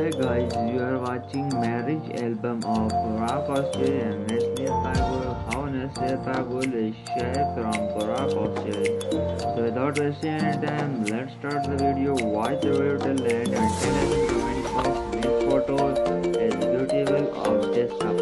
Hey guys, you are watching marriage album of Burak Ozcivit and Neslihan Atagul. How Neslihan Atagul is shy from Burak Ozcivit. So without wasting any time, let's start the video. Watch the video till the end and tell us in the comment box which photo is beautiful of this couple.